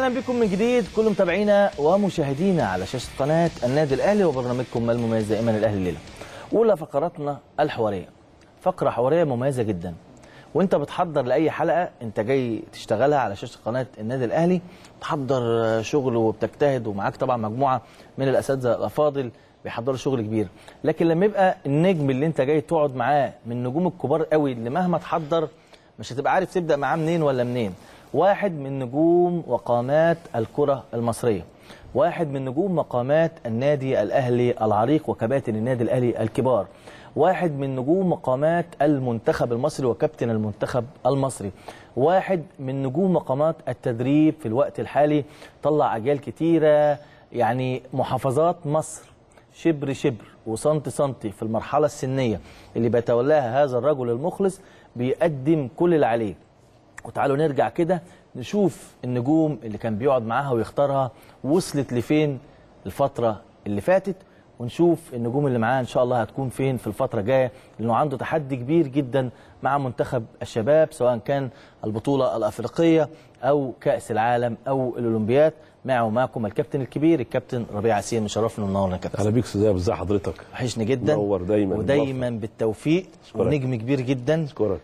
اهلا بكم من جديد كل متابعينا ومشاهدينا على شاشه قناه النادي الاهلي وبرنامجكم المميز دائما الاهلي الليله. اولى فقراتنا الحواريه، فقره حواريه مميزه جدا، وانت بتحضر لاي حلقه انت جاي تشتغلها على شاشه قناه النادي الاهلي، بتحضر شغل وبتجتهد ومعاك طبعا مجموعه من الاساتذه الافاضل بيحضروا شغل كبير، لكن لما يبقى النجم اللي انت جاي تقعد معاه من النجوم الكبار قوي اللي مهما تحضر مش هتبقى عارف تبدا معاه منين ولا منين. واحد من نجوم وقامات الكرة المصرية، واحد من نجوم مقامات النادي الأهلي العريق وكباتن النادي الأهلي الكبار، واحد من نجوم مقامات المنتخب المصري وكابتن المنتخب المصري، واحد من نجوم مقامات التدريب في الوقت الحالي، طلع أجيال كتيرة، يعني محافظات مصر شبر شبر وسنتي سنتي في المرحلة السنية اللي بيتولاها هذا الرجل المخلص بيقدم كل اللي عليه. وتعالوا نرجع كده نشوف النجوم اللي كان بيقعد معاها ويختارها وصلت لفين الفترة اللي فاتت، ونشوف النجوم اللي معاه ان شاء الله هتكون فين في الفترة الجاية، لانه عنده تحدي كبير جدا مع منتخب الشباب سواء كان البطولة الافريقية او كأس العالم او الاولمبياد. معكم الكابتن الكبير الكابتن ربيع ياسين، مشرفنا ومنورنا يا كابتن. اهلا بيك استاذ ازاي حضرتك؟ وحشني جدا، منور دايما ودايما بالتوفيق، ونجم كبير جدا. اشكرك،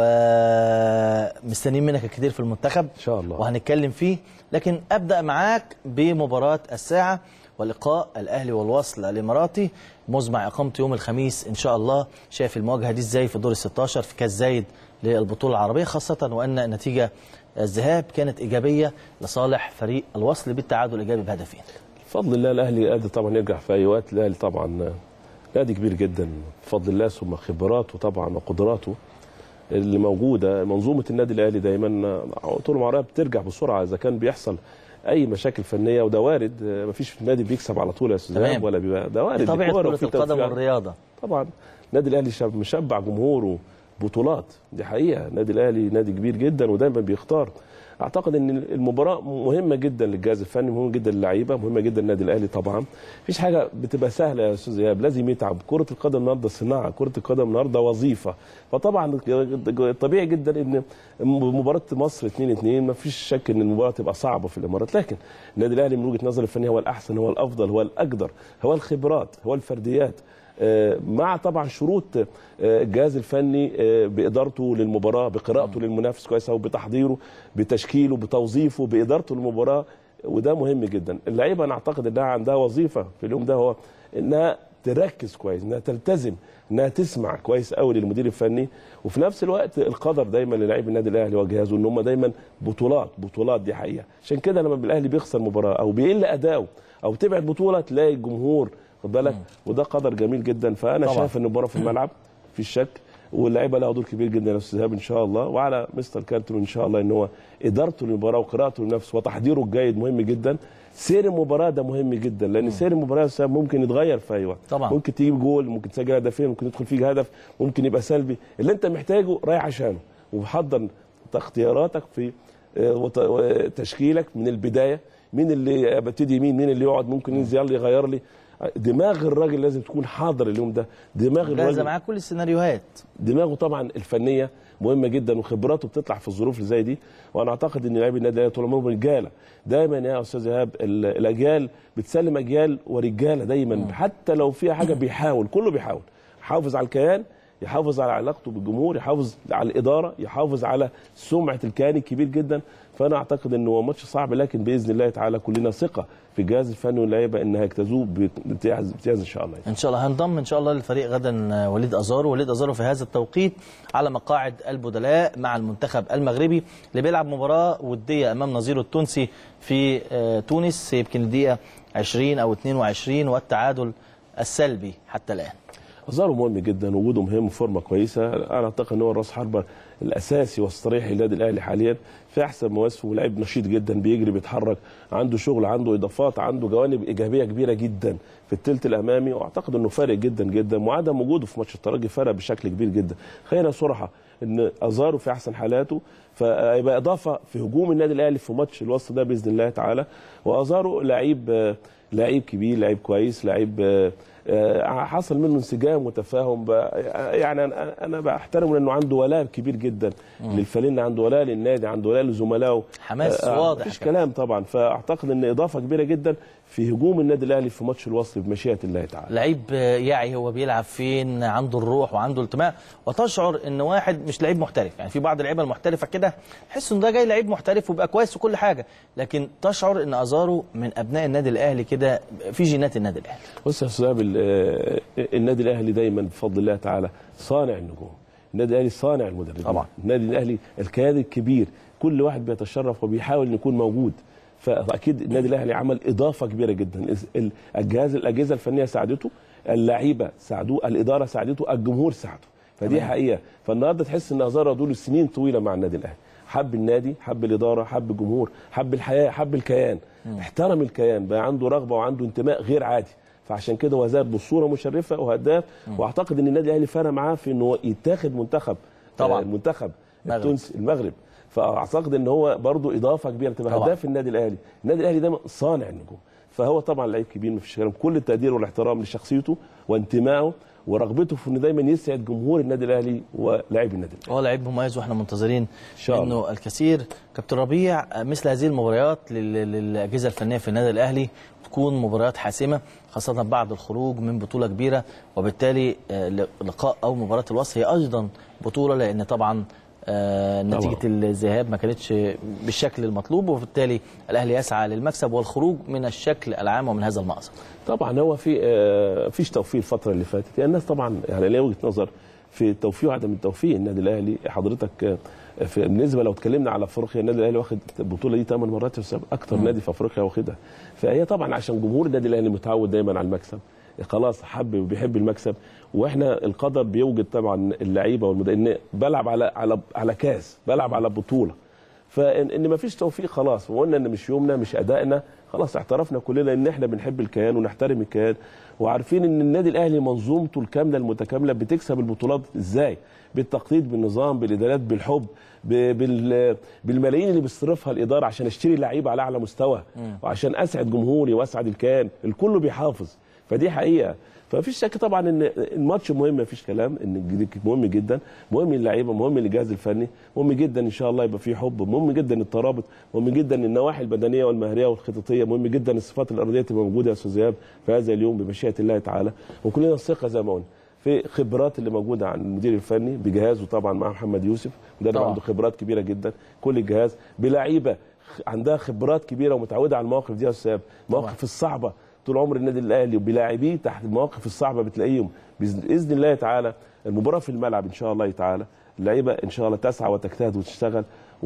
ومستنيين منك الكثير في المنتخب ان شاء الله وهنتكلم فيه، لكن ابدا معاك بمباراه الساعه ولقاء الاهلي والوصل الاماراتي مزمع اقامته يوم الخميس ان شاء الله. شايف المواجهه دي ازاي في دور ال16 في كاس زايد للبطوله العربيه، خاصه وان النتيجه الذهاب كانت ايجابيه لصالح فريق الوصل بالتعادل الايجابي بهدفين. بفضل الله الاهلي قادر طبعا يرجع في اي وقت. الاهلي طبعا نادي كبير جدا بفضل الله، ثم خبراته طبعا وقدراته اللي موجوده. منظومه النادي الاهلي دايما طول العمر بترجع بسرعه اذا كان بيحصل اي مشاكل فنيه، وده وارد. مفيش نادي بيكسب على طول يا استاذ، ولا بيبقى ده وارد. طبيعه كره القدم والرياضه. طبعا النادي الاهلي مشبع جمهوره بطولات، دي حقيقه. النادي الاهلي نادي كبير جدا ودايما بيختار. اعتقد ان المباراه مهمه جدا للجهاز الفني، مهمه جدا للعيبه، مهمه جدا للنادي الاهلي. طبعا مفيش حاجه بتبقى سهله يا استاذ ايهاب، لازم يتعب. كره القدم النهارده صناعه، كره القدم النهارده وظيفه، فطبعا طبيعي جدا ان مباراه مصر 2-2 مفيش شك ان المباراه تبقى صعبه في الامارات، لكن النادي الاهلي من وجهه نظري الفنيه هو الاحسن، هو الافضل، هو الاقدر، هو الخبرات، هو الفرديات، مع طبعا شروط الجهاز الفني بادارته للمباراه، بقراءته للمنافس كويسه، وبتحضيره، بتشكيله، بتوظيفه، بادارته للمباراه. وده مهم جدا. اللعيبه انا اعتقد انها عندها وظيفه في اليوم ده، هو انها تركز كويس، انها تلتزم، انها تسمع كويس قوي للمدير الفني، وفي نفس الوقت القدر دايما للاعيب النادي الاهلي وجهازه ان هم دايما بطولات. دي حقيقه. عشان كده لما الاهلي بيخسر مباراه او بيقل اداؤه او تبعد بطوله تلاقي الجمهور خد بالك، وده قدر جميل جدا. فانا شايف ان المباراه في الملعب في الشك، واللعيبه لها دور كبير جدا يا استاذ ايهاب ان شاء الله، وعلى مستر كارتون ان شاء الله ان هو ادارته للمباراه وقراءته للنفس وتحضيره الجيد مهم جدا. سير المباراه ده مهم جدا، لان سير المباراه ممكن يتغير في اي وقت. طبعا ممكن تجيب جول، ممكن تسجل هدفين، ممكن يدخل فيك هدف، ممكن يبقى سلبي. اللي انت محتاجه رايح عشانه، وبحضر اختياراتك في تشكيلك من البدايه. مين اللي ببتدي، مين اللي يقعد، ممكن ينزل يلا يغير لي. دماغ الراجل لازم تكون حاضر اليوم ده، دماغ الراجل معاه كل السيناريوهات، دماغه طبعا الفنيه مهمه جدا، وخبراته بتطلع في الظروف اللي زي دي. وانا اعتقد ان لاعبي النادي الاهلي طول عمرهم رجاله دايما يا استاذ ايهاب. الاجيال بتسلم اجيال ورجاله دايما، حتى لو فيها حاجه بيحاول، كله بيحاول يحافظ على الكيان، يحافظ على علاقته بالجمهور، يحافظ على الاداره، يحافظ على سمعه الكيان الكبير جدا. فانا اعتقد انه هو ماتش صعب، لكن باذن الله تعالى كلنا ثقه في الجهاز الفني واللعيبه ان هيجتازوه بامتياز ان شاء الله. ان شاء الله هنضم ان شاء الله للفريق غدا وليد ازارو في هذا التوقيت على مقاعد البدلاء مع المنتخب المغربي اللي بيلعب مباراه وديه امام نظيره التونسي في تونس، يمكن الدقيقه 20 او 22 والتعادل السلبي حتى الان. ازارو مهم جدا، وجوده مهم، فورمه كويسه. انا اعتقد ان هو الراس حربه الاساسي والصريح للنادي الاهلي حاليا في احسن مواسمه، ولاعب نشيط جدا، بيجري بيتحرك، عنده شغل، عنده اضافات، عنده جوانب ايجابيه كبيره جدا في الثلث الامامي، واعتقد انه فارق جدا جدا. وعدم وجوده في ماتش الترجي فرق بشكل كبير جدا. خلينا صراحه ان ازارو في احسن حالاته، فيبقى اضافه في هجوم النادي الاهلي في ماتش الوصل ده باذن الله تعالى. وازارو لعيب لعيب كبير، لعيب كويس، لعيب حصل منه انسجام وتفاهم. يعني انا بحترمه لانه عنده ولاء كبير جدا للفريق، عنده ولاء للنادي، عنده ولاء لزملائه، حماس واضح. مفيش كلام طبعا. فاعتقد ان اضافه كبيره جدا في هجوم النادي الاهلي في ماتش الوصل بمشيئه الله تعالى. لعيب يعي هو بيلعب فين، عنده الروح وعنده الانتماء، وتشعر ان واحد مش لعيب محترف. يعني في بعض اللعيبه المحترفه كده تحس ان ده جاي لعيب محترف ويبقى كويس وكل حاجه، لكن تشعر ان ازارو من ابناء النادي الاهلي كده، في جينات النادي الاهلي. بص يا استاذ، النادي الاهلي دايما بفضل الله تعالى صانع النجوم. النادي الاهلي صانع المدربين طبعا. النادي الاهلي الكيان الكبير، كل واحد بيتشرف وبيحاول يكون موجود. فاكيد النادي الاهلي عمل اضافه كبيره جدا. الاجهزه الفنيه ساعدته، اللعيبه ساعدوه، الاداره ساعدته، الجمهور ساعده. فدي حقيقه. فالنهارده تحس ان ازارو دول سنين طويله مع النادي الاهلي، حب النادي، حب الاداره، حب الجمهور، حب الحياه، حب الكيان، احترم الكيان، بقى عنده رغبه وعنده انتماء غير عادي. فعشان كده هو زاد بصوره مشرفه وهداف. واعتقد ان النادي الاهلي فرق معاه في انه يتاخد منتخب، طبعا المنتخب التونسي المغرب. فاعتقد ان هو برضو اضافه كبيره تبقى هداف النادي الاهلي. النادي الاهلي دايما صانع النجوم. فهو طبعا لعيب كبير، مفيش كلام. كل التقدير والاحترام لشخصيته وانتمائه ورغبته في انه دايما يسعد جمهور النادي الاهلي ولاعبي النادي الاهلي. هو لعيب مميز واحنا منتظرين منه الكثير. كابتن ربيع، مثل هذه المباريات للاجهزه الفنيه في النادي الاهلي تكون مباريات حاسمه، خاصه بعد الخروج من بطوله كبيره، وبالتالي لقاء او مباراه الوصل هي ايضا بطوله، لان طبعا نتيجه الذهاب ما كانتش بالشكل المطلوب، وبالتالي الاهلي يسعى للمكسب والخروج من الشكل العام ومن هذا المأزق. طبعا هو فيش توفيق الفتره اللي فاتت. يعني الناس طبعا يعني ليها وجهه نظر في التوفيق وعدم التوفيق. النادي الاهلي حضرتك بالنسبه لو اتكلمنا على افريقيا، النادي الاهلي واخد البطوله دي 8 مرات، اكتر نادي في افريقيا واخدها. فهي طبعا عشان جمهور النادي الاهلي متعود دايما على المكسب، خلاص حب وبيحب المكسب. واحنا القدر بيوجد طبعا اللعيبه والمدربين، بلعب على كاس، بلعب على بطوله. فان ما فيش توفيق خلاص، وقلنا ان مش يومنا مش ادائنا، خلاص اعترفنا كلنا ان احنا بنحب الكيان ونحترم الكيان، وعارفين ان النادي الاهلي منظومته الكامله المتكامله بتكسب البطولات ازاي؟ بالتخطيط، بالنظام، بالادارات، بالحب، بالملايين اللي بيصرفها الاداره عشان اشتري لعيبه على اعلى مستوى، وعشان اسعد جمهوري واسعد الكيان. الكل بيحافظ. فدي حقيقه. فمفيش شك طبعا ان الماتش مهم، مفيش كلام، ان مهم جدا، مهم للعيبه، مهم للجهاز الفني، مهم جدا ان شاء الله يبقى فيه حب، مهم جدا الترابط، مهم جدا النواحي البدنيه والمهريه والخططيه، مهم جدا الصفات الارضيه تبقى موجوده يا استاذ ايهاب في هذا اليوم بمشيئه الله تعالى. وكلنا الثقه زي ما قلنا في خبرات اللي موجوده عند المدير الفني بجهازه طبعا مع محمد يوسف، مدرب عنده خبرات كبيره جدا، كل الجهاز بلعيبه عندها خبرات كبيره ومتعوده على المواقف دي يا استاذ ايهاب، المواقف الصعبه. طول عمر النادي الاهلي وبلاعبيه تحت المواقف الصعبه بتلاقيهم باذن الله تعالى. المباراه في الملعب ان شاء الله تعالى، اللعيبه ان شاء الله تسعى وتجتهد وتشتغل،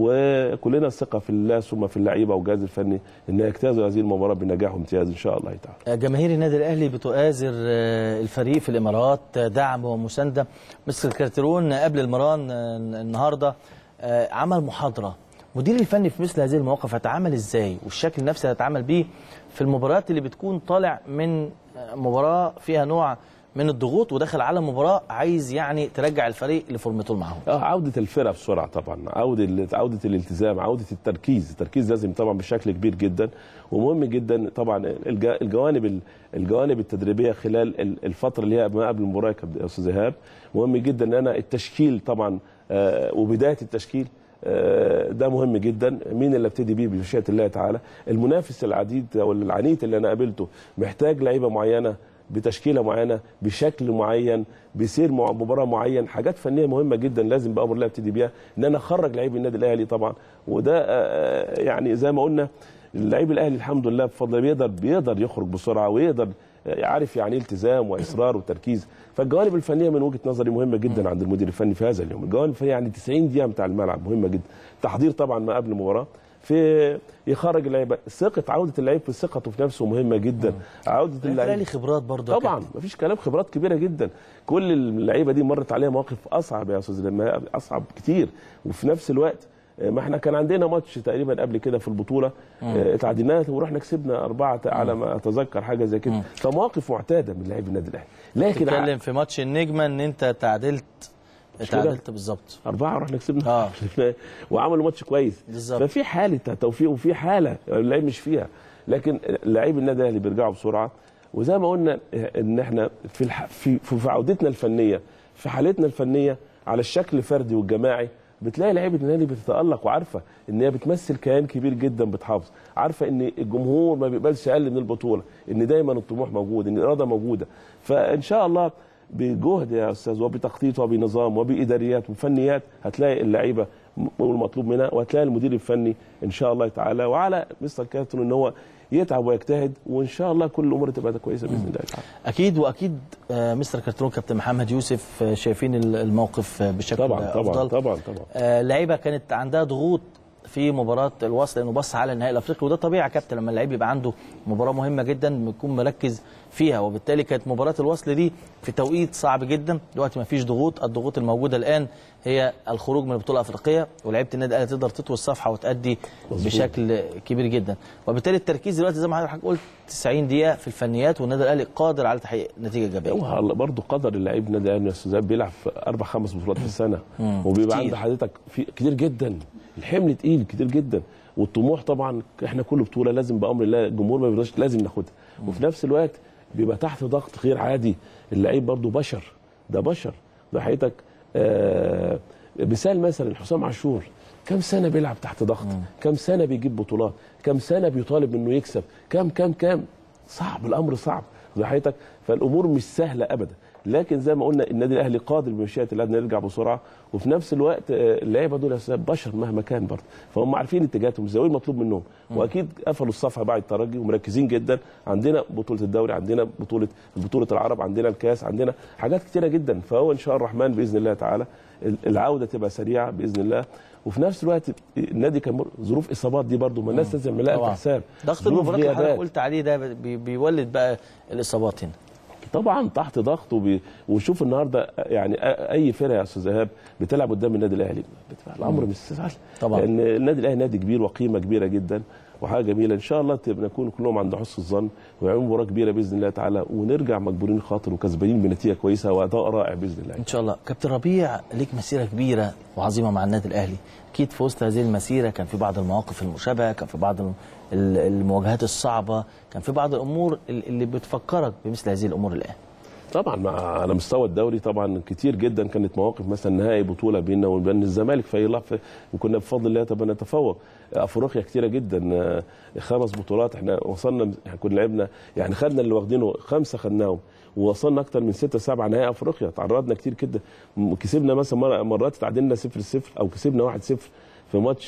وكلنا الثقه في الله ثم في اللعيبه والجهاز الفني ان يجتازوا هذه المباراه بنجاح وامتياز ان شاء الله تعالى. جماهير النادي الاهلي بتؤازر الفريق في الامارات دعم ومسانده. مستر كارتيرون قبل المران النهارده عمل محاضره. مدير الفني في مثل هذه المواقف هيتعامل ازاي، والشكل النفسي اللي هيتعامل بيه في المباريات اللي بتكون طالع من مباراه فيها نوع من الضغوط وداخل على مباراه عايز يعني ترجع الفريق لفورمته معاهم؟ عوده الفرقه بسرعه طبعا، عوده الالتزام، عوده التركيز لازم طبعا بشكل كبير جدا. ومهم جدا طبعا الجوانب التدريبيه خلال الفتره اللي هي ما قبل المباراه يا استاذ ايهاب. مهم جدا ان انا التشكيل طبعا وبدايه التشكيل ده مهم جدا. مين اللي ابتدي بيه بمشيئه الله تعالى؟ المنافس العديد او العنيد اللي انا قابلته محتاج لعيبه معينه بتشكيله معينه بشكل معين بسير مباراه معين، حاجات فنيه مهمه جدا لازم بامر الله ابتدي بيها ان انا اخرج لعيب النادي الاهلي طبعا. وده يعني زي ما قلنا اللعيب الاهلي الحمد لله بفضل بيقدر يخرج بسرعه ويقدر عارف يعني التزام واصرار وتركيز. فالجوانب الفنيه من وجهه نظري مهمه جدا عند المدير الفني في هذا اليوم. الجوانب الفنيه يعني 90 دقيقه بتاع الملعب مهمه جدا. تحضير طبعا ما قبل المباراه، في يخرج اللعيبه، عوده اللعيب في ثقته في نفسه مهمه جدا. عوده اللعيبه لي خبرات برضه طبعا مفيش كلام، خبرات كبيره جدا. كل اللعيبه دي مرت عليها مواقف اصعب يا استاذ، لما اصعب كتير. وفي نفس الوقت ما احنا كان عندنا ماتش تقريبا قبل كده في البطوله اتعادلنا ورحنا كسبنا 4 على ما اتذكر حاجه زي كده. فمواقف معتاده من لاعبي النادي الاهلي. لكن تتكلم في ماتش النجمه ان انت تعادلت بالظبط 4 رحنا كسبنا وعملوا ماتش كويس بالزبط. ففي حاله توفيق وفي حاله اللعيب مش فيها، لكن لاعبي النادي الاهلي بيرجعوا بسرعه. وزي ما قلنا ان احنا في عودتنا الفنيه، في حالتنا الفنيه على الشكل الفردي والجماعي، بتلاقي لعيبه النادي بتتالق وعارفه ان هي بتمثل كيان كبير جدا بتحافظ، عارفه ان الجمهور ما بيقبلش اقل من البطوله، ان دايما الطموح موجود، ان الاراده موجوده. فان شاء الله بجهد يا استاذ وبتخطيط وبنظام وباداريات وفنيات هتلاقي اللعيبه والمطلوب منها، وهتلاقي المدير الفني ان شاء الله تعالى، وعلى مستر كابتن ان هو يتعب ويجتهد، وان شاء الله كل الامور تبقى كويسه باذن الله تعالى. اكيد. واكيد مستر كارترون كابتن محمد يوسف شايفين الموقف بشكل طبعا افضل. طبعا. لعيبه كانت عندها ضغوط في مباراه الوصل لانه بص على النهائي الافريقي، وده طبيعي يا كابتن لما اللعيب يبقى عنده مباراه مهمه جدا بيكون مركز فيها، وبالتالي كانت مباراه الوصل دي في توقيت صعب جدا. دلوقتي ما فيش ضغوط، الضغوط الموجوده الان هي الخروج من البطوله الافريقيه، ولعيبه النادي الاهلي تقدر تطوي الصفحه وتأدي بشكل كبير جدا. وبالتالي التركيز دلوقتي زي ما حضرتك قلت 90 دقيقه في الفنيات، والنادي الاهلي قادر على تحقيق نتيجه ايجابيه. هو برضه قدر اللعيب النادي الاهلي يا استاذ بيلعب في 4-5 بطولات في السنه، وبيبقى عند حضرتك في كتير جدا، الحمل تقيل كتير جدا، والطموح طبعا احنا كل بطوله لازم بامر الله الجمهور ما بيرضاش لازم ناخدها، وفي نفس الوقت بيبقى تحت ضغط غير عادي. اللعيب برضه بشر، ده بشر، ده حضرتك مثال مثلا حسام عاشور كم سنه بيلعب تحت ضغط، كم سنه بيجيب بطولات، كم سنه بيطالب انه يكسب، كم صعب، الامر صعب حضرتك. فالامور مش سهله ابدا، لكن زي ما قلنا النادي الاهلي قادر بمشيئه الله انه يرجع بسرعه، وفي نفس الوقت اللعيبه دول بشر مهما كان برضه، فهم عارفين اتجاهاتهم ازاي المطلوب منهم، واكيد قفلوا الصفحه بعد الترجي ومركزين جدا. عندنا بطوله الدوري، عندنا بطوله العرب، عندنا الكاس، عندنا حاجات كتيره جدا، فهو ان شاء الله الرحمن باذن الله تعالى العوده تبقى سريعه باذن الله. وفي نفس الوقت النادي كان ظروف اصابات دي برضه ما الناس لازم نلاقي في حساب. ضغط المباراه اللي حضرتك قلت عليه ده بيولد بقى الاصابات هنا طبعا تحت ضغط. وشوف النهارده يعني اي فرقه يا استاذ ايهاب بتلعب قدام النادي الاهلي الامر مش سهل طبعا، لان النادي الاهلي نادي كبير وقيمه كبيره جدا وحاجه جميله. ان شاء الله نكون كلهم عند حسن الظن ويعملوا مباراه كبيره باذن الله تعالى، ونرجع مجبورين خاطر وكسبانين بنتيجه كويسه واداء رائع باذن الله ان شاء الله. كابتن ربيع ليك مسيره كبيره وعظيمه مع النادي الاهلي، اكيد في وسط هذه المسيره كان في بعض المواقف المشابهه، كان في بعض المواجهات الصعبه، كان في بعض الامور اللي بتفكرك بمثل هذه الامور الان. طبعا على مستوى الدوري طبعا كتير جدا كانت مواقف، مثلا نهائي بطوله بيننا وبين الزمالك وكنا بفضل الله طبعا نتفوق. افريقيا كتيره جدا، 5 بطولات احنا وصلنا، كنا لعبنا يعني خدنا اللي واخدينه 5 خدناهم، ووصلنا اكتر من 6-7 نهائي افريقيا، تعرضنا كتير كده، كسبنا مثلا مرات تعادلنا 0-0 او كسبنا 1-0 في ماتش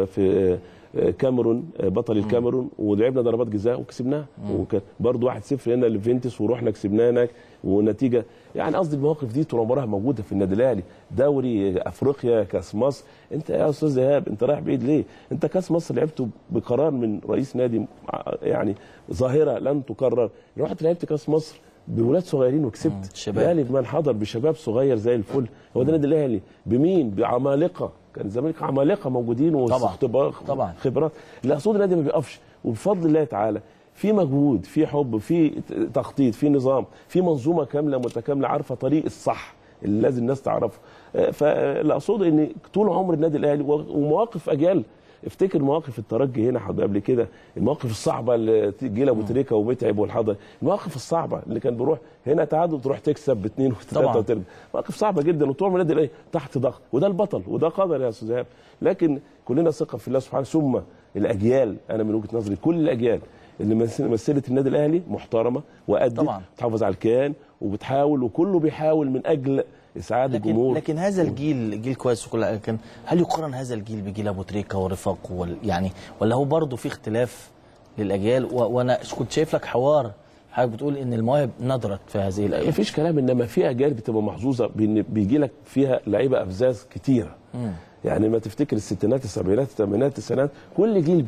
في كاميرون، بطل الكاميرون، ولعبنا ضربات جزاء وكسبناها، وكان برضه 1-0 هنا لفينتس ورحنا كسبناه هناك ونتيجه. يعني قصدي المواقف دي طول عمرها موجوده في النادي الاهلي، دوري افريقيا، كاس مصر. انت يا استاذ ايهاب انت رايح بعيد ليه؟ انت كاس مصر لعبته بقرار من رئيس نادي، يعني ظاهره لن تكرر، رحت لعبت كاس مصر بولاد صغيرين وكسبت. الاهلي بمن حضر بشباب صغير زي الفل، هو ده النادي الاهلي. بمين؟ بعمالقه، كان الزمالك عمالقه موجودين واختبار خبرات. اللي اقصد النادي ما بيقفش، وبفضل الله تعالى في مجهود، في حب، في تخطيط، في نظام، في منظومه كامله متكامله عارفه طريق الصح اللي لازم الناس تعرفه. فاللي اقصده ان طول عمر النادي الاهلي ومواقف اجيال، افتكر مواقف الترجي هنا قبل كده، المواقف الصعبه اللي جيل ابو تريكه ومتعب والحضري، المواقف الصعبه اللي كان بيروح هنا تعادل تروح تكسب ب2 و3 وترجع، مواقف صعبه جدا. وطول عمر النادي الاهلي تحت ضغط، وده البطل وده قدر يا استاذ ايهاب. لكن كلنا ثقه في الله سبحانه، ثم الاجيال، انا من وجهه نظري كل الاجيال اللي مثلت النادي الاهلي محترمه وادت، بتحافظ على الكيان وبتحاول، وكله بيحاول من اجل اسعاد الجمهور. لكن هذا الجيل جيل كويس وكل، لكن هل يقارن هذا الجيل بجيل ابو تريكه ورفاقه يعني، ولا هو برضه في اختلاف للاجيال؟ وانا كنت شايف لك حوار حضرتك بتقول ان المواهب ندرت في هذه الايام. مفيش كلام، انما في اجيال بتبقى محظوظه بان بيجي لك فيها لعيبه افزاز كتيره. يعني ما تفتكر الستينات السبعينات الثمانينات التسعينات، كل جيل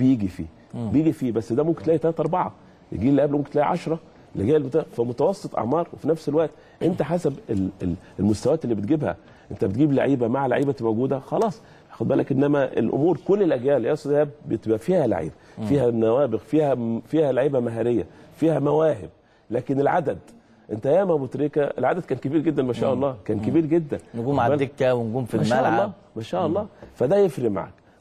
بيجي فيه بس ده ممكن تلاقي 3-4، الجيل اللي قبله ممكن تلاقي 10، الجيل بتاع فمتوسط اعمار. وفي نفس الوقت انت حسب المستويات اللي بتجيبها، انت بتجيب لعيبه مع لعيبه موجوده خلاص خد بالك. انما الامور كل الاجيال يا استاذ ايهاب بتبقى فيها لعيبه، فيها نوابغ، فيها لعيبه مهاريه، فيها مواهب. لكن العدد، انت ياما ابو تريكه العدد كان كبير جدا ما شاء الله، كان كبير جدا، نجوم على الدكه ونجوم في الملعب ما شاء الله. فده يفرق معك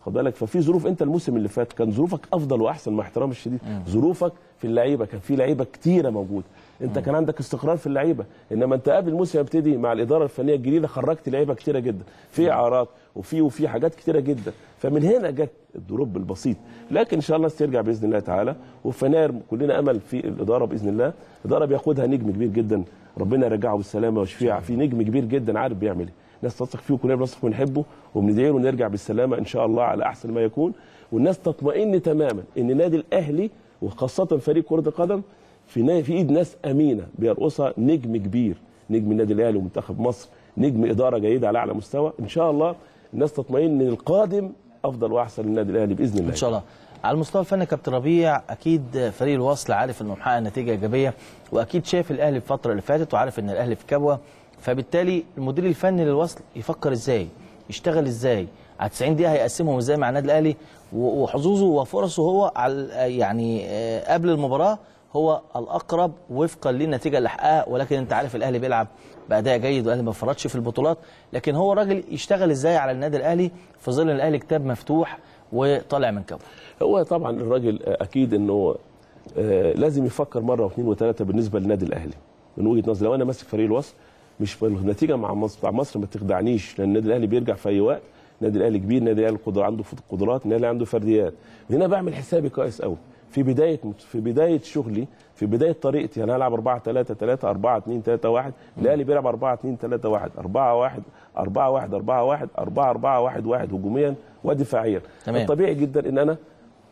خد بالك. ففي ظروف، انت الموسم اللي فات كان ظروفك افضل واحسن مع احترامي الشديد. ظروفك في اللعيبه كان في لعيبه كتيره موجوده، انت كان عندك استقرار في اللعيبه. انما انت قبل الموسم يبتدي مع الاداره الفنيه الجديده خرجت لعيبه كتيره جدا في اعارات وفي حاجات كتيره جدا. فمن هنا جت الدروب البسيط. لكن ان شاء الله ترجع باذن الله تعالى. وفي يناير كلنا امل في الاداره باذن الله. الاداره بيقودها نجم كبير جدا، ربنا يرجعه بالسلامه ويشفيه. في نجم كبير جدا عارف بيعمل ايه، ناس تثق فيه وكلنا بنثق ونحبه وبندعي له ونرجع بالسلامه ان شاء الله على احسن ما يكون. والناس تطمئن تماما ان النادي الاهلي وخاصه فريق كره القدم في ايد ناس امينه بيرقصها نجم كبير، نجم النادي الاهلي ومنتخب مصر، نجم اداره جيده على اعلى مستوى. ان شاء الله الناس تطمئن ان القادم افضل واحسن للنادي الاهلي باذن الله ان شاء الله. على المستوى الفني كابتن ربيع، اكيد فريق الوصل عارف انه محقق نتيجه ايجابيه، واكيد شاف الاهلي الفتره اللي فاتت وعارف ان الاهلي في كبوه، فبالتالي المدير الفني للوصل يفكر ازاي، يشتغل ازاي على 90 دقيقه، هيقسمهم ازاي مع النادي الاهلي، وحظوظه وفرصه هو على يعني قبل المباراه هو الاقرب وفقا للنتيجه اللي حققها. ولكن انت عارف الاهلي بيلعب باداء جيد والاهلي ما فرطش في البطولات، لكن هو راجل يشتغل ازاي على النادي الاهلي في ظل الاهلي كتاب مفتوح وطالع من كبوه. هو طبعا الراجل اكيد انه لازم يفكر مره واثنين وثلاثه بالنسبه للنادي الاهلي من وجهه نظري. لو انا ماسك فريق الوصل مش النتيجه مع مصر ما تخدعنيش، لان النادي الاهلي بيرجع في اي وقت. النادي الاهلي كبير، النادي الاهلي عنده قدرات، النادي الاهلي عنده فرديات. هنا بعمل حسابي كويس قوي في بدايه شغلي، في بدايه طريقتي. انا هلعب 4-3-3 4-2-3-1. الاهلي بيلعب 4-2-3-1 4-1 4-1 4-1 4-4-1-1 هجوميا ودفاعيا. الطبيعي جدا ان انا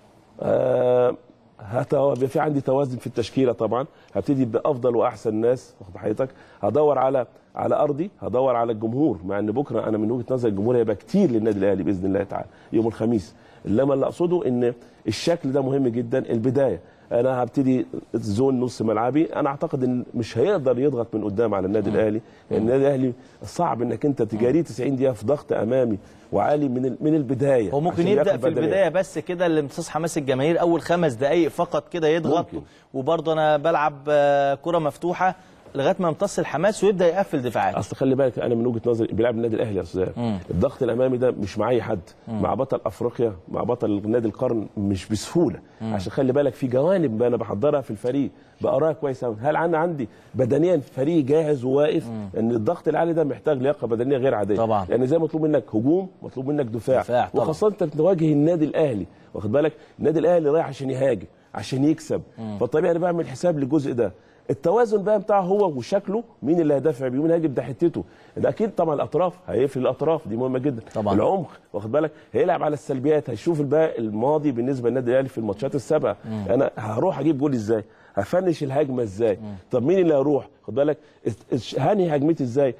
في عندي توازن في التشكيله. طبعا هبتدي بافضل واحسن ناس، واخد حضرتك. هدور على ارضي، هدور على الجمهور، مع ان بكره انا من وجهه نظري الجمهور هيبقى كتير للنادي الاهلي باذن الله تعالى يوم الخميس. انما اللي اقصده ان الشكل ده مهم جدا. البدايه انا هبتدي زون نص ملعبي، انا اعتقد ان مش هيقدر يضغط من قدام على النادي الاهلي، لان النادي الاهلي صعب انك انت تجاريه 90 دقيقه في ضغط امامي وعالي من البدايه. هو ممكن يبدا في البدايه بس كده لامتصاص حماس الجماهير اول 5 دقائق فقط كده يضغط، وبرضه انا بلعب كره مفتوحه لغايه ما يمتص الحماس ويبدا يقفل دفاعات. اصل خلي بالك انا من وجهه نظري بيلعب النادي الاهلي يا استاذ، الضغط الامامي ده مش مع اي حد، مع بطل افريقيا، مع بطل نادي القرن، مش بسهوله. عشان خلي بالك في جوانب انا بحضرها في الفريق بقراها كويس قوي. هل انا عندي بدنيا فريق جاهز وواقف؟ ان الضغط العالي ده محتاج لياقه بدنيه غير عاديه طبعا، لان يعني زي مطلوب منك هجوم مطلوب منك دفاع وخاصه انت بتواجه النادي الاهلي، واخد بالك. النادي الاهلي رايح عشان يهاجم عشان يكسب، فالطبيعي انا بعمل حساب للجزء ده. التوازن بقى بتاعه هو وشكله، مين اللي هيدافع بيه ومين هيجيب ده حتته. ده اكيد طبعا الاطراف هيقفل الاطراف، دي مهمه جدا طبعا. العمق، واخد بالك، هيلعب على السلبيات، هيشوف الباقي الماضي بالنسبه للنادي الاهلي في الماتشات السابقه. انا هروح اجيب جول ازاي، هفنش الهجمه ازاي، طب مين اللي هيروح، خد بالك، هاني هجمتي ازاي،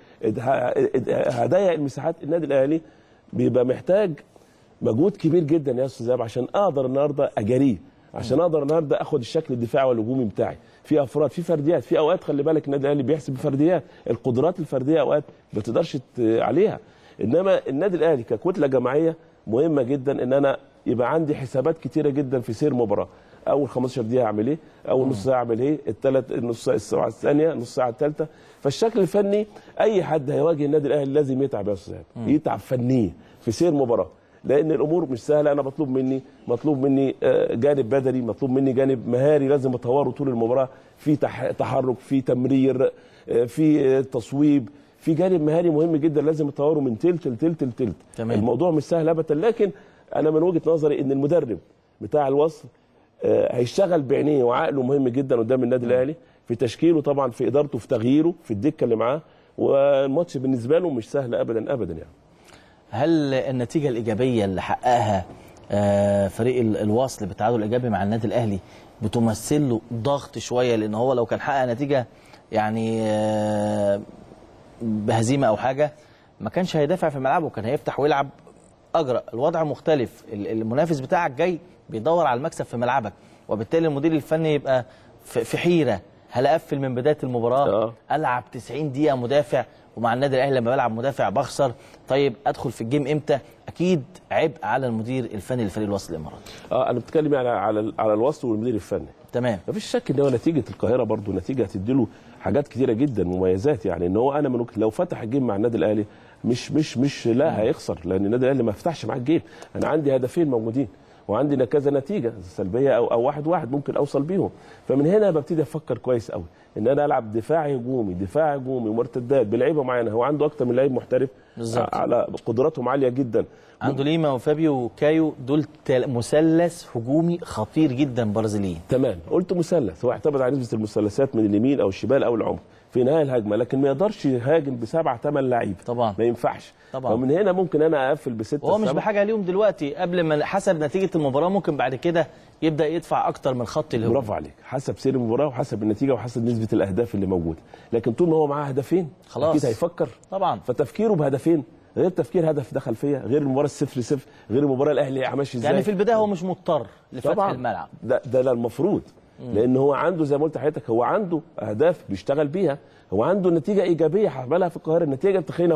هضيق المساحات. النادي الاهلي بيبقى محتاج مجهود كبير جدا يا استاذ زياب عشان اقدر النهارده اجاريه، عشان اقدر النهارده اخد الشكل الدفاعي والهجومي بتاعي. في افراد، في فرديات، في اوقات خلي بالك النادي الاهلي بيحسب بفرديات، القدرات الفرديه اوقات ما تقدرش عليها. انما النادي الاهلي ككتله جماعيه مهمه جدا ان انا يبقى عندي حسابات كتيره جدا في سير مباراه. اول 15 دقيقه اعمل ايه، اول نص ساعه اعمل ايه، نص ساعه الثانيه، نص ساعه الثالثه. فالشكل الفني اي حد هيواجه النادي الاهلي لازم يتعب يا استاذ، يتعب فنيا في سير مباراه، لان الامور مش سهله. انا مطلوب مني جانب بدني، مطلوب مني جانب مهاري لازم اطوره طول المباراه، في تحرك، في تمرير، في تصويب، في جانب مهاري مهم جدا لازم اطوره من تلت لتلت لتلت. الموضوع مش سهل ابدا، لكن انا من وجهه نظري ان المدرب بتاع الوصل هيشتغل بعينيه وعقله مهم جدا قدام النادي الاهلي في تشكيله، طبعا في ادارته، في تغييره، في الدكه اللي معاه، والماتش بالنسبه له مش سهل ابدا ابدا يعني. هل النتيجة الإيجابية اللي حققها فريق الوصل بالتعادل الإيجابي مع النادي الأهلي بتمثل له ضغط شوية؟ لأن هو لو كان حقق نتيجة يعني بهزيمة أو حاجة ما كانش هيدافع في ملعبه، كان هيفتح ويلعب أجرأ. الوضع مختلف، المنافس بتاعك جاي بيدور على المكسب في ملعبك، وبالتالي المدير الفني يبقى في حيرة، هل أقفل من بداية المباراة، ألعب 90 دقيقة مدافع، ومع النادي الاهلي لما بلعب مدافع بخسر، طيب ادخل في الجيم امتى؟ اكيد عبء على المدير الفني لفريق الوصل الاماراتي. انا بتكلم على الوصل والمدير الفني. تمام. مفيش شك ان هو نتيجه القاهره برضو نتيجه هتدي له حاجات كتيره جدا مميزات، يعني ان هو انا لو فتح الجيم مع النادي الاهلي مش لا هيخسر، لان النادي الاهلي ما فتحش معاك جيم. انا عندي هدفين موجودين وعندي كذا نتيجه سلبيه او 1-1 ممكن اوصل بيهم. فمن هنا ببتدي افكر كويس قوي ان انا العب دفاع هجومي مرتدات بلعيبه معينه. هو عنده اكتر من لعيب محترف بالزبط. على قدراتهم عاليه جدا. عنده ليما وفابيو وكايو، دول مثلث هجومي خطير جدا برازيليين. تمام، قلت مثلث، هو اعتمد على نسبه المثلثات من اليمين او الشمال او العمق في نهايه الهجمه، لكن ما يقدرش يهاجم ب7 8 لعيبه طبعا، ما ينفعش طبعا. ومن هنا ممكن انا اقفل ب6 هو مش بحاجه ليهم دلوقتي، قبل ما حسب نتيجه المباراه ممكن بعد كده يبدا يدفع اكتر من خط الهجوم. برافو عليك، حسب سير المباراه وحسب النتيجه وحسب نسبه الاهداف اللي موجوده. لكن طول ما هو معاه هدفين خلاص اكيد هيفكر طبعا. فتفكيره بهدفين غير تفكير هدف ده خلفيه، غير المباراه 0-0، غير المباراه الاهلي ماشي ازاي. يعني في البدايه هو مش مضطر لفتح الملعب، ده المفروض، لان هو عنده زي ما قلت لحضرتك هو عنده اهداف بيشتغل بيها، هو عنده نتيجه ايجابيه هعملها في القاهره. النتيجه بتخليني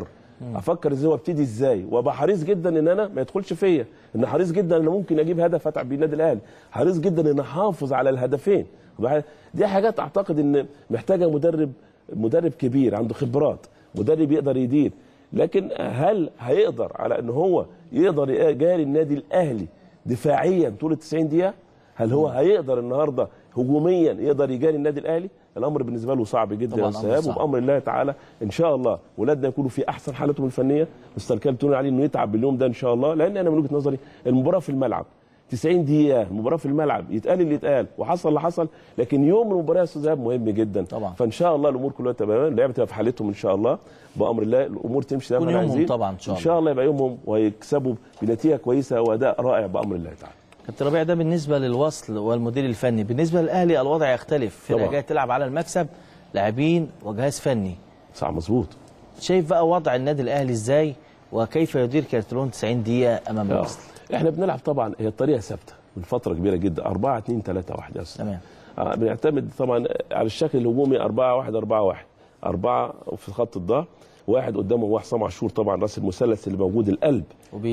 افكر ازاي وابتدي ازاي، وابقى حريص جدا ان انا ما يدخلش فيا، ان حريص جدا ان ممكن اجيب هدف اتعب بيه النادي الاهلي، حريص جدا ان احافظ على الهدفين. دي حاجات اعتقد ان محتاجه مدرب كبير عنده خبرات، مدرب يقدر يدير. لكن هل هيقدر على ان هو يقدر يجاري النادي الاهلي دفاعيا طول 90 دقيقه؟ هل هو هيقدر النهارده هجوميا يقدر يجاري النادي الاهلي؟ الامر بالنسبه له صعب جدا يا استاذ، وبامر الله تعالى ان شاء الله ولادنا يكونوا في احسن حالتهم الفنيه. مستر كابتن بتقول عليه انه يتعب باليوم ده ان شاء الله، لان انا من وجهه نظري المباراه في الملعب 90 دقيقه، المباراه في الملعب يتقال اللي يتقال وحصل اللي حصل، لكن يوم المباراه يا استاذ مهم جدا طبعا. فان شاء الله الامور كلها تمام، اللعيبه تبقى في حالتهم ان شاء الله بامر الله، الامور تمشي زي ما احنا عايزين طبعا ان شاء الله يبقى يومهم ويكسبوا بنتيجه كويسه واداء رائع بامر الله تعالى. كابتن ربيع، ده بالنسبه للوصل والمدير الفني. بالنسبه للاهلي الوضع يختلف، فرقه جايه تلعب على المكسب، لاعبين وجهاز فني. صح مظبوط. شايف بقى وضع النادي الاهلي ازاي وكيف يدير كارتلون 90 دقيقه امام الوصل؟ احنا بنلعب طبعا هي الطريقه ثابته من فتره كبيره جدا 4-2-3-1 يا استاذ. تمام. بنعتمد طبعا على الشكل الهجومي 4-1-4-1، 4 في خط الظهر، واحد قدامه هو حسام عاشور طبعا راس المثلث اللي موجود القلب،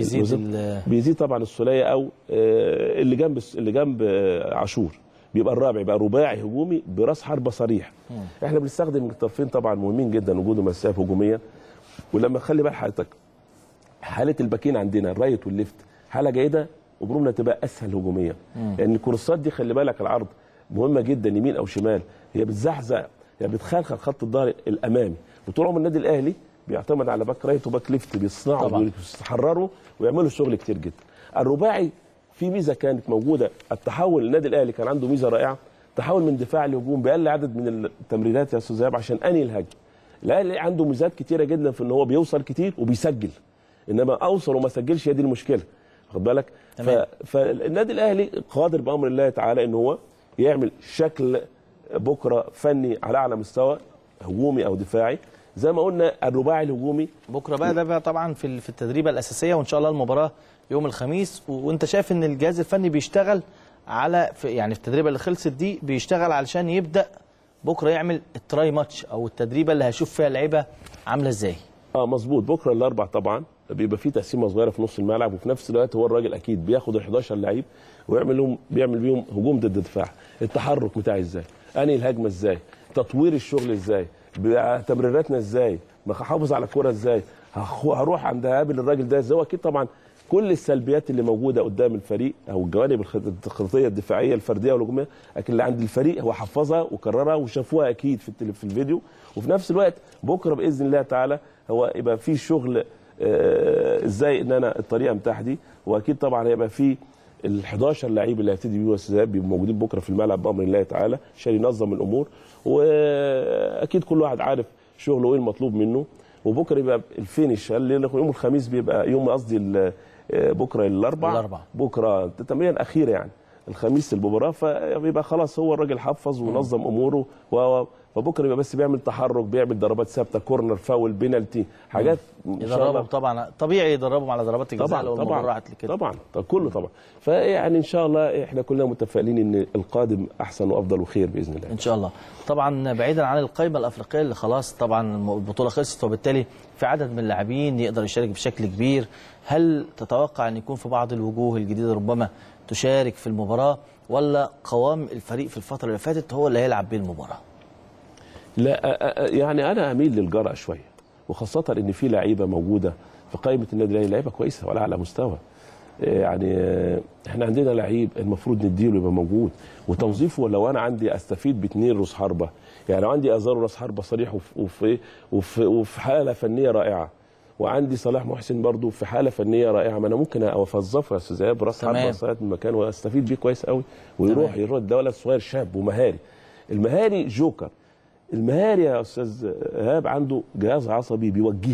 وبيزيد طبعا السوليه او اللي جنب عاشور، بيبقى الرابع يبقى رباعي هجومي براس حربه صريح. احنا بنستخدم الطرفين طبعا مهمين جدا وجودهم مسافه هجوميه. ولما خلي بال حضرتك حاله الباكين عندنا الرايت والليفت حاله جيده، امورنا تبقى اسهل هجوميا، لان الكورسات دي خلي بالك العرض مهمه جدا يمين او شمال، هي بتزحزح يعني بتخلخل خط الظهر الامامي. وطول عمر النادي الاهلي بيعتمد على باك رايت وباك ليفت بيصنعوا ويحرروا ويعملوا شغل كتير جدا. الرباعي في ميزه كانت موجوده، التحول النادي الاهلي كان عنده ميزه رائعه، تحول من دفاع لهجوم باقل عدد من التمريرات يا استاذ زياب عشان انهي الهجمه. الاهلي عنده ميزات كتيره جدا في ان هو بيوصل كتير وبيسجل، انما اوصل وما سجلش هي دي المشكله، واخد بالك؟ فالنادي الاهلي قادر بامر الله تعالى ان هو يعمل شكل بكره فني على اعلى مستوى هجومي او دفاعي. زي ما قلنا الرباعي الهجومي بكره بقى ده بقى طبعا في التدريبه الاساسيه، وان شاء الله المباراه يوم الخميس. وانت شايف ان الجهاز الفني بيشتغل على يعني في التدريبه اللي خلصت دي بيشتغل علشان يبدا بكره يعمل التراي ماتش او التدريبه اللي هشوف فيها اللعيبه عامله ازاي. مظبوط. بكره الاربع طبعا بيبقى فيه تقسيمه صغيره في نص الملعب، وفي نفس الوقت هو الراجل اكيد بياخد ال 11 لعيب بيعمل بيهم هجوم ضد دفاع. التحرك بتاعي ازاي؟ انهي الهجمه ازاي؟ تطوير الشغل ازاي؟ تمريراتنا ازاي؟ هحافظ على الكوره ازاي؟ هروح عند هقابل الراجل ده ازاي؟ واكيد طبعا كل السلبيات اللي موجوده قدام الفريق او الجوانب الخطيه الدفاعيه الفرديه والهجوميه، لكن اللي عند الفريق هو حفظها وكررها وشافوها اكيد في الفيديو. وفي نفس الوقت بكره باذن الله تعالى هو يبقى في شغل ازاي ان انا الطريقه بتاعتي دي، واكيد طبعا هيبقى في ال 11 لعيب اللي هيبتدي بيه الشباب بيبقوا موجودين بكره في الملعب بامر الله تعالى عشان ينظم الامور، واكيد كل واحد عارف شغله ايه المطلوب منه. وبكره يبقى الفينش يوم الخميس بيبقى يوم قصدي بكره الاربعاء بكره التمرين الاخيره يعني الخميس المباراه، فبيبقى خلاص هو الراجل حفظ ونظم اموره فبكره يبقى بس بيعمل تحرك، بيعمل ضربات ثابته، كورنر، فاول، بينالتي، حاجات يدربهم طبعا طبيعي يدربهم على ضربات الجزاء لو المباراه راحت لكده طبعا كله طبعا. فيعني ان شاء الله احنا كلنا متفائلين ان القادم احسن وافضل وخير باذن الله ان شاء الله. طبعا بعيدا عن القائمه الافريقيه اللي خلاص طبعا البطوله خلصت، وبالتالي في عدد من اللاعبين يقدر يشارك بشكل كبير، هل تتوقع ان يكون في بعض الوجوه الجديده ربما تشارك في المباراه، ولا قوام الفريق في الفتره اللي فاتت هو اللي هيلعب بيه المباراه؟ لا يعني انا اميل للجرأة شويه، وخاصه ان في لعيبه موجوده في قائمه النادي الاهلي، لعيبه كويسه ولا اعلى مستوى. يعني احنا عندنا لعيب المفروض نديله يبقى موجود، وتوظيفه لو انا عندي استفيد باثنين راس حربه، يعني لو عندي ازارو راس حربه صريح وفي حاله فنيه رائعه، وعندي صلاح محسن برضو في حاله فنيه رائعه، ما انا ممكن اوظفه يا استاذ ايهاب راس حربه صارت من مكان واستفيد بيه كويس قوي، ويروح ده ولد صغير شاب ومهاري. المهاري جوكر. المهاري يا استاذ ايهاب عنده جهاز عصبي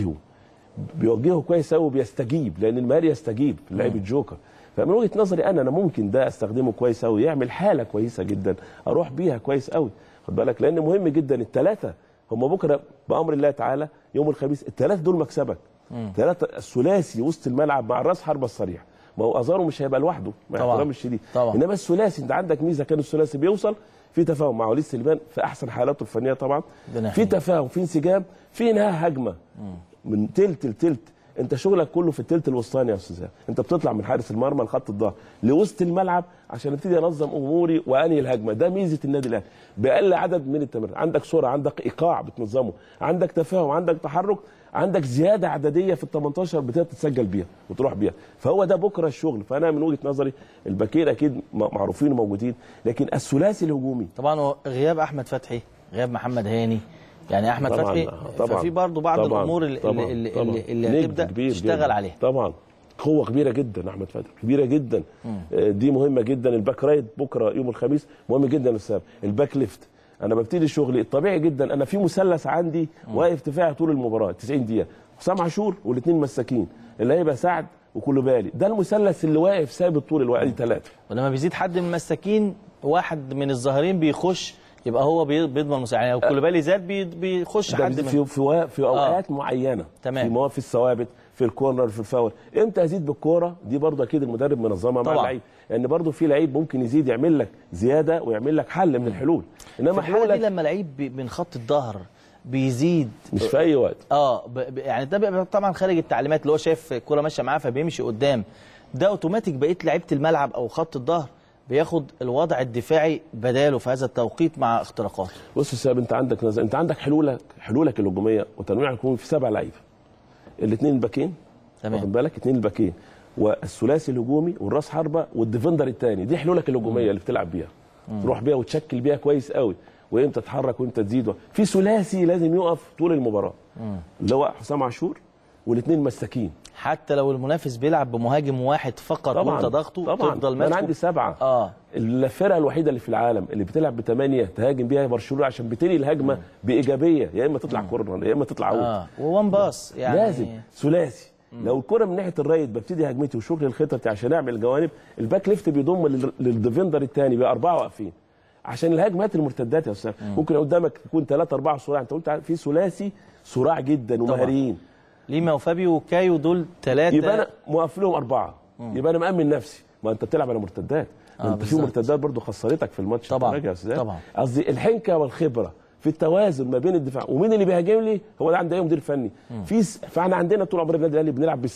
بيوجهه كويس قوي وبيستجيب، لان المهاري يستجيب لعيب الجوكر. فمن وجهه نظري انا ممكن ده استخدمه كويس قوي، يعمل حاله كويسه جدا اروح بيها كويس قوي، خد بالك، لان مهم جدا. الثلاثه هم بكره بامر الله تعالى يوم الخميس، الثلاثه دول مكسبك. ثلاثه الثلاثي وسط الملعب مع الراس حربه الصريح، ما هو ازارو مش هيبقى لوحده مع احترامي الشديد، انما الثلاثي انت عندك ميزه، كان الثلاثي بيوصل في تفاهم مع وليد سليمان في احسن حالاته الفنيه طبعا، في تفاهم، في انسجام، في انهاء هجمه من تلت لتلت. انت شغلك كله في التلت الوسطاني يا استاذ، انت بتطلع من حارس المرمى لخط الظهر لوسط الملعب عشان ابتدي انظم اموري وانهي الهجمه. ده ميزه النادي الاهلي، باقل عدد من التمريرات، عندك سرعه، عندك ايقاع بتنظمه، عندك تفاهم، عندك تحرك، عندك زياده عدديه في ال 18 بتتسجل بيها وتروح بيها. فهو ده بكره الشغل. فانا من وجهه نظري الباكين اكيد معروفين وموجودين، لكن الثلاثي الهجومي طبعا غياب احمد فتحي، غياب محمد هاني، يعني احمد فتحي ففي برضه بعض الامور اللي هتبدا تشتغل عليها. طبعا قوه كبيره جدا احمد فتحي، كبيره جدا. دي مهمه جدا. الباك رايت بكره يوم الخميس مهم جدا للسبب. الباك ليفت انا ببتدي شغلي الطبيعي جدا، انا في مثلث عندي واقف دفاعي طول المباراه 90 دقيقه، حسام عاشور والاثنين مساكين اللي هيبقى سعد وكولوبالي، ده المثلث اللي واقف ثابت طول الوقت. ثلاثه، ولما بيزيد حد من المساكين واحد من الظاهرين بيخش، يبقى هو بيضمن مساعده. يعني كولوبالي زاد بيخش حد في اوقات معينه، تمام، في الثوابت، في الكورنر، في الفاول. امتى ازيد بالكوره دي برضه اكيد المدرب منظمها مع اللعيب، لان يعني برضه في لعيب ممكن يزيد يعمل لك زياده ويعمل لك حل من الحلول. انما حلولك لما لعيب من خط الظهر بيزيد مش في اي وقت، يعني ده بيبقى طبعا خارج التعليمات، اللي هو شايف الكوره ماشيه معاه فبيمشي قدام، ده اوتوماتيك بقيت لعيبه الملعب او خط الظهر بياخد الوضع الدفاعي بداله في هذا التوقيت مع اختراقات. بص يا ساب، انت عندك حلولك الهجوميه وتنويعك الهجومي في 7 لعيبه، الاثنين الباكين، واخد بالك، 2 الباكين والثلاثي الهجومي والراس حربه والديفندر الثاني، دي حلولك الهجوميه اللي بتلعب بيها، تروح بيها وتشكل بيها كويس قوي، وامتى تتحرك وامتى تزيد. في ثلاثي لازم يقف طول المباراه، اللي هو حسام عاشور والاثنين مساكين، حتى لو المنافس بيلعب بمهاجم واحد فقط وانت ضغطه تفضل ماسكه. انا عندي 7. الفرقه الوحيده اللي في العالم اللي بتلعب ب8 تهاجم بيها برشلونه عشان بتنهي الهجمه بايجابيه، يا اما تطلع كورنر يا اما تطلع اوت، ووان باص، يعني لازم ثلاثي. لو الكره من ناحيه الرايت ببتدي هجمتي وشغل الخطط عشان اعمل جوانب، الباك ليفت بيضم للديفندر الثاني بقى 4 واقفين عشان الهجمات المرتدات يا استاذ. ممكن قدامك تكون 3 4 صراع، انت قلت في ثلاثي صراع جدا ومهاريين، ليما وفابيو وكايو، دول 3، يبقى انا موقف لهم 4، يبقى انا مأمن نفسي. ما انت بتلعب على مرتدات، انت في مرتدات برضو خصرتك في الماتش طبعا يا استاذ. طبعا قصدي الحنكه والخبره في التوازن ما بين الدفاع ومين اللي بيهاجم لي، هو ده عنده مدير فني. فاحنا عندنا طول عمر النادي الاهلي بنلعب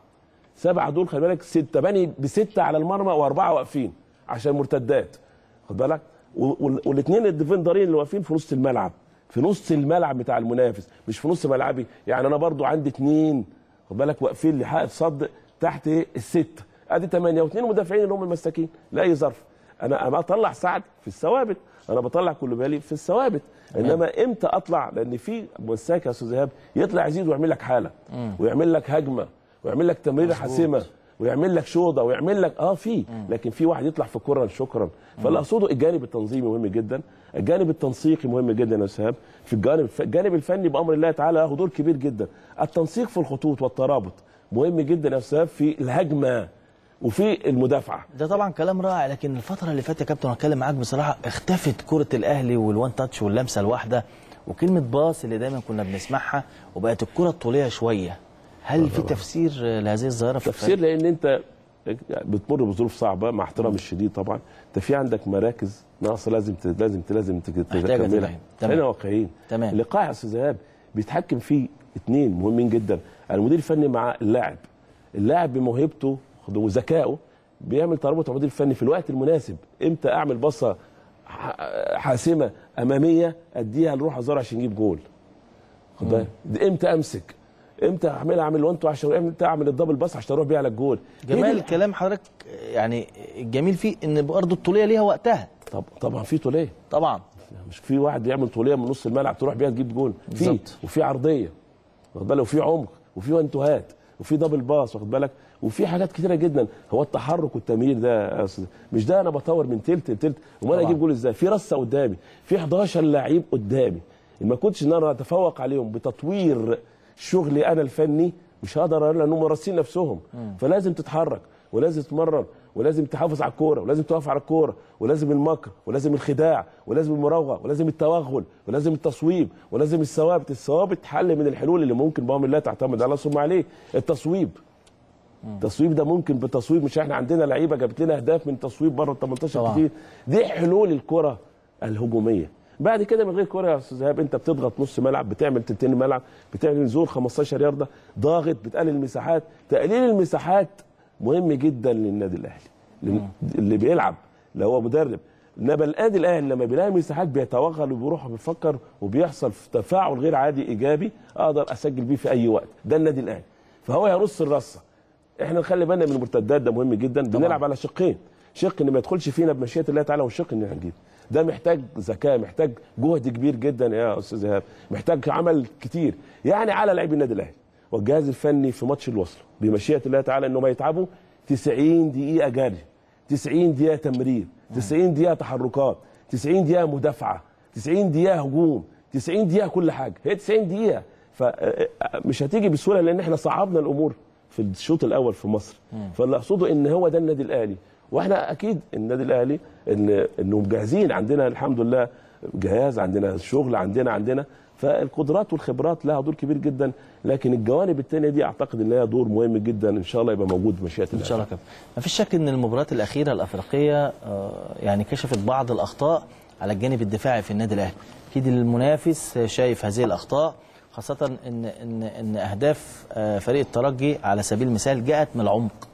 ب7 دول، خلي بالك 6 بني ب6 على المرمى و4 واقفين عشان مرتدات، خد بالك، والاثنين الديفندرين اللي واقفين في نص الملعب، في نص الملعب بتاع المنافس، مش في نص ملعبي. يعني انا برضو عندي 2 خد بالك واقفين لي حائط صد تحت ال6، ادي 8 و2 مدافعين اللي هم المساكين لاي ظرف. انا بطلع سعد في الثوابت، انا بطلع كولوبالي في الثوابت، انما امتى اطلع؟ لان في مساك يا استاذ ايهاب يطلع يزيد ويعمل لك حاله ويعمل لك هجمه ويعمل لك تمريره حاسمه ويعمل لك شوطه ويعمل لك لكن في واحد يطلع في كره شكرا. فاللي اقصده الجانب التنظيمي مهم جدا، الجانب التنسيقي مهم جدا يا استاذ. في الجانب الفني بامر الله تعالى له دور كبير جدا، التنسيق في الخطوط والترابط مهم جدا يا استاذ في الهجمه وفي المدافعه. ده طبعا كلام رائع، لكن الفتره اللي فاتت يا كابتن هتكلم معاك بصراحه، اختفت كره الاهلي والوان تاتش واللمسه الواحده وكلمه باص اللي دايما كنا بنسمعها، وبقت الكره الطوليه شويه. هل في تفسير لهذه الظاهره؟ تفسير لان انت بتمر بظروف صعبه مع احترامي الشديد طبعا، انت في عندك مراكز ناقصه لازم تكملها. خلينا واقعيين. اللقاء يا استاذ ايهاب بيتحكم فيه 2 مهمين جدا، المدير الفني مع اللاعب بموهبته وذكائه بيعمل ترابط مع المدير الفني في الوقت المناسب، امتى اعمل بصه حاسمه اماميه اديها لروح ازار عشان يجيب جول، خد بالك امتى امسك، امتى اعمل 1 2 عشان امتى اعمل الدبل باص عشان اروح بيه على الجول. جمال كلام حضرتك يعني الجميل فيه ان برضه الطوليه ليها وقتها. طبعا في طوليه طبعا، مش في واحد يعمل طوليه من نص الملعب تروح بيها تجيب جول، في وفي عرضيه واخد بالك، وفي عمق وفي وانتوهات وفي دبل باص واخد بالك، وفي حاجات كتيره جدا. هو التحرك والتمرير ده مش ده انا بطور من تلت لتلت، امال اجيب جول ازاي؟ في رصه قدامي، في 11 لعيب قدامي، ما كنتش ان انا اتفوق عليهم بتطوير شغلي انا الفني مش هقدر، لانهم راسين نفسهم. فلازم تتحرك ولازم تتمرن ولازم تحافظ على الكوره ولازم تقف على الكوره ولازم المكر ولازم الخداع ولازم المراوغه ولازم التوغل ولازم التصويب ولازم الثوابت. الثوابت حل من الحلول اللي ممكن بامر الله تعتمد على ثم عليه. التصويب، التصويب ده ممكن بتصويب، مش احنا عندنا لعيبه جابت لنا اهداف من تصويب بره ال 18 كتير. دي حلول الكره الهجوميه. بعد كده من غير كوره يا استاذ ايهاب انت بتضغط نص ملعب، بتعمل تلتين الملعب، بتعمل نزول 15 يارده، ضاغط، بتقلل المساحات. تقليل المساحات مهم جدا للنادي الاهلي اللي بيلعب لو هو مدرب. انما النادي الاهلي لما بيلاقي مساحات بيتوغل وبيروح وبيفكر وبيحصل في تفاعل غير عادي ايجابي اقدر اسجل بيه في اي وقت. ده النادي الاهلي، فهو يرص الرصه. احنا نخلي بالنا من المرتدات، ده مهم جدا. بنلعب على شقين، شق ان ما يدخلش فينا بمشيئه الله تعالى، والشق ان احنا نجيب. ده محتاج ذكاء، محتاج جهد كبير جدا يا استاذ ايهاب، محتاج عمل كتير يعني على لاعبي النادي الاهلي والجهاز الفني في ماتش الوصل بمشيئه الله تعالى انهم يتعبوا 90 دقيقه جري، 90 دقيقه تمرير، 90 دقيقه تحركات، 90 دقيقه مدافعه، 90 دقيقه هجوم، 90 دقيقه كل حاجه. هي 90 دقيقه فمش هتيجي بسهوله لان احنا صعبنا الامور في الشوط الاول في مصر. فاللي اقصده ان هو ده النادي الاهلي، واحنا اكيد النادي الاهلي انهم جاهزين. عندنا الحمد لله جهاز، عندنا شغل، عندنا فالقدرات والخبرات لها دور كبير جدا. لكن الجوانب الثانيه دي اعتقد ان لها دور مهم جدا ان شاء الله يبقى موجود بمشيئه الله. ان شاء الله كده. ما فيش شك ان المباريات الاخيره الافريقيه يعني كشفت بعض الاخطاء على الجانب الدفاعي في النادي الاهلي. اكيد المنافس شايف هذه الاخطاء، خاصه ان اهداف فريق الترجي على سبيل المثال جاءت من العمق.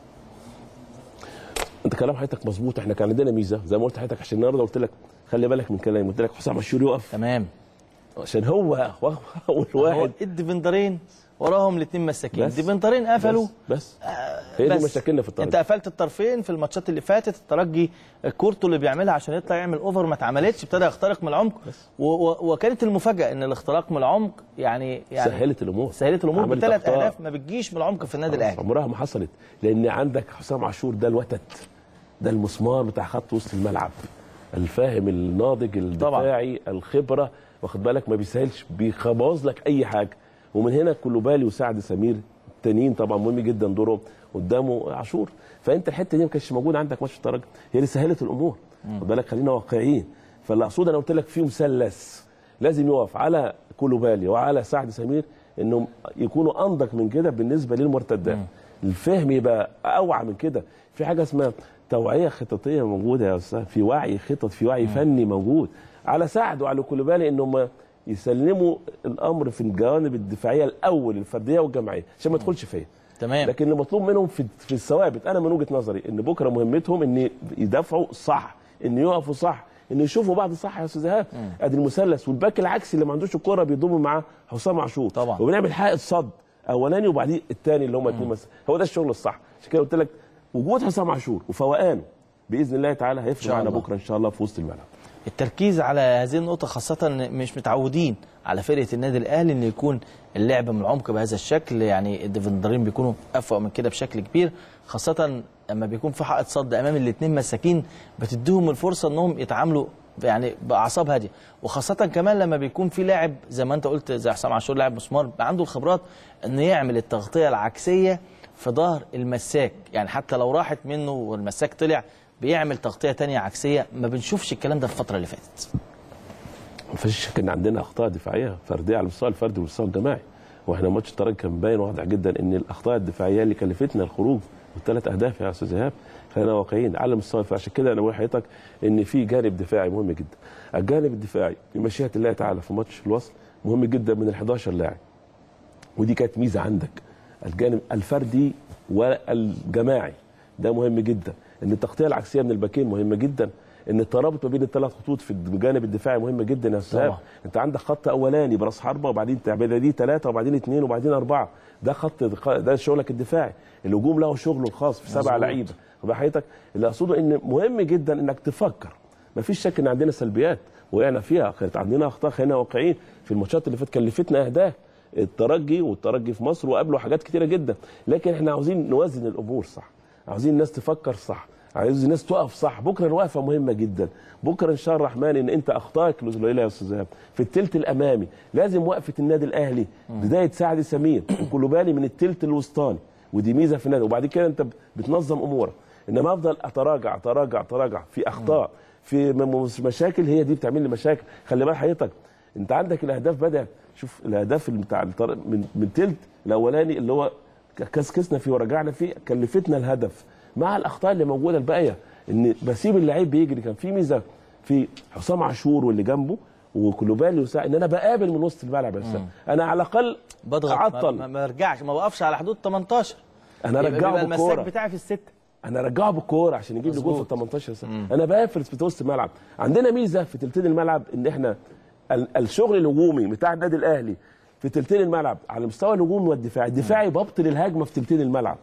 انت كلام حضرتك مظبوط. احنا كان عندنا ميزه زي ما قلت لحضرتك، عشان النهارده قلت لك خلي بالك من كلامي، قلت لك حسام عاشور يقف تمام عشان هو اول واحد. الديفندرين وراهم الاثنين مساكين، الديفندرين قفلوا بس هي دي مشاكلنا في الترجي. انت قفلت الطرفين في الماتشات اللي فاتت. الترجي كورته اللي بيعملها عشان يطلع يعمل اوفر ما اتعملتش، ابتدى يخترق من العمق وكانت المفاجاه ان الاختراق من العمق يعني سهلت الامور بثلاث اهداف ما بتجيش من العمق في النادي الاهلي. عمرها ما حصلت، لان عندك حسام عاشور ده الوتد، ده المسمار بتاع خط وسط الملعب، الفاهم الناضج الدفاعي الخبره واخد بالك، ما بيسهلش، بيخبوظ لك اي حاجه. ومن هنا كلوبالي وسعد سمير التانيين طبعا مهم جدا دورهم قدامه عاشور. فانت الحته دي ما كانتش موجوده عندك ماتش الترجي، هي اللي سهلت الامور. خد بالك خلينا واقعيين. فاللي اقصد انا قلت لك في مثلث لازم يقف على كلوبالي وعلى سعد سمير انهم يكونوا انضج من كده بالنسبه للمرتدات. الفهم يبقى اوعى من كده. في حاجه اسمها توعيه خططيه موجوده يا استاذ، في وعي خطط، في وعي فني موجود على سعد وعلى كلوبالي انهم يسلموا الامر في الجوانب الدفاعيه الاول الفرديه والجماعيه عشان ما تدخلش فيا. تمام. لكن اللي مطلوب منهم في الثوابت، انا من وجهه نظري ان بكره مهمتهم ان يدافعوا صح، ان يقفوا صح، ان يشوفوا بعض صح يا استاذ ايهاب. ادي المثلث، والباك العكسي اللي ما عندوش الكوره بيضم معاه حسام عاشور طبعا، وبنعمل حائط صد اولاني وبعدين الثاني اللي هم اثنين مثلا. هو ده الشغل الصح. عشان كده قلت لك وجود حسام عاشور وفوقانه باذن الله تعالى هيفرق معانا بكره ان شاء الله في وسط الملعب. التركيز على هذه النقطة، خاصة مش متعودين على فرقة النادي الأهلي إن يكون اللعب من العمق بهذا الشكل. يعني الديفندرين بيكونوا أفوق من كده بشكل كبير، خاصة لما بيكون في حائط صد أمام الاثنين مساكين بتديهم الفرصة إنهم يتعاملوا يعني بأعصاب هادية. وخاصة كمان لما بيكون في لاعب زي ما أنت قلت زي حسام عاشور لاعب مسمار عنده الخبرات إنه يعمل التغطية العكسية في ظهر المساك، يعني حتى لو راحت منه والمساك طلع بيعمل تغطيه ثانيه عكسيه. ما بنشوفش الكلام ده في الفتره اللي فاتت. ما فيش شك ان عندنا اخطاء دفاعيه فرديه على المستوى الفردي والمستوى الجماعي، واحنا ماتش الترجي كان باين واضح جدا ان الاخطاء الدفاعيه اللي كلفتنا الخروج والثلاث اهداف يا استاذ ايهاب. خلينا واقعيين على المستوى الدفاعي. عشان كده انا بقول لحضرتك ان في جانب دفاعي مهم جدا. الجانب الدفاعي بمشيئه الله تعالى في ماتش الوصل مهم جدا من ال 11 لاعب، ودي كانت ميزه عندك. الجانب الفردي والجماعي ده مهم جدا، ان التغطيه العكسيه من الباكين مهمه جدا، ان الترابط ما بين الثلاث خطوط في الجانب الدفاعي مهم جدا يا استاذ. انت عندك خط اولاني براس حربه، وبعدين تعمل دي 3 وبعدين 2 وبعدين 4، ده شغلك الدفاعي. الهجوم له شغله الخاص في 7 لعيبه. حضرتك اللي اقصده ان مهم جدا انك تفكر. ما فيش شك ان عندنا سلبيات وقعنا فيها، كانت عندنا اخطاء، خلينا واقعيين في الماتشات اللي فاتت كلفتنا اهداف. والترجي في مصر وقابله حاجات كتيره جدا، لكن احنا عاوزين نوازن الامور صح، عاوزين الناس تفكر صح، عايز الناس تقف صح. بكره الوقفه مهمه جدا، بكره ان شاء الله الرحمن ان انت اخطائك قليله يا استاذ إيهاب في الثلث الامامي. لازم وقفه النادي الاهلي بدايه سعد سمير وكلوبالي من الثلث الوسطاني، ودي ميزه في النادي. وبعد كده انت بتنظم امورك، انما افضل اتراجع في اخطاء في مشاكل، هي دي بتعمل لي مشاكل. خلي بال حضرتك انت عندك الاهداف بدات، شوف الاهداف بتاع من الثلث الاولاني اللي هو كسكسنا فيه ورجعنا فيه، كلفتنا الهدف مع الاخطاء اللي موجوده الباقيه. ان بسيب اللعيب بيجري. كان في ميزه في حسام عاشور واللي جنبه وكلوبالي ان انا بقابل من وسط الملعب. انا على الاقل بضغط، اعطل، ما ارجعش، ما بقفش على حدود 18. انا ارجعه بالكوره، المساك بتاعي في ال6، انا ارجعه بالكوره عشان يجيب لي جول في ال 18 سنه. انا بقفل في وسط الملعب. عندنا ميزه في تلتين الملعب ان احنا الشغل الهجومي بتاع النادي الاهلي في تلتين الملعب على مستوى الهجوم والدفاع. الدفاعي ببطل الهجمه في تلتين الملعب،